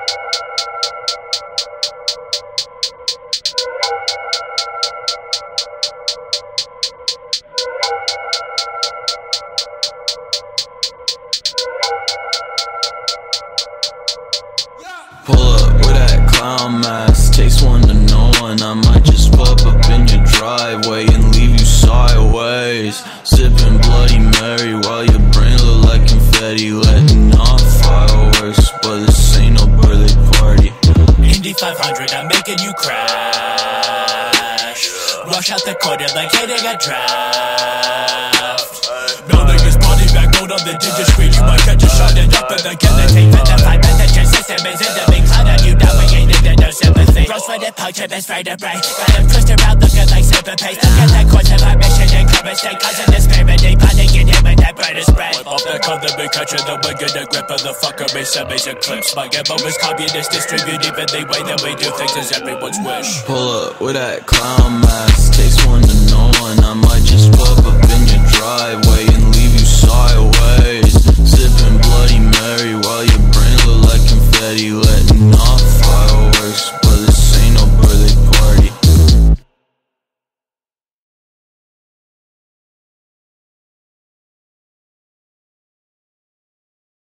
Pull up with that clown mask, takes one to know one. I might just pop up in your driveway and leave you sideways. Sipping Bloody Mary while your brain look like confetti, letting off fireworks, but this ain't no birthday party. Indy 500, I'm making you crash. Rush out the corner like hitting a draft. Building his body back, mode on the digit screen. You might catch a shot and up in the guillotine. But the 5 message system is in the big cloud and you navigated and no sympathy. Rose for the punch and best right to break. Got him twist around looking like super paste. Look at that course of our mission and common state. Causing disparity, putting in him with that brightest spread. Whip off the color, be catching the wig in the grip of the fuckery. Submission clips. My ammo is communist, distribute evenly way that we do things is everyone's wish. Pull up with that clown mask, takes one to know one. I might just pop up in your driveway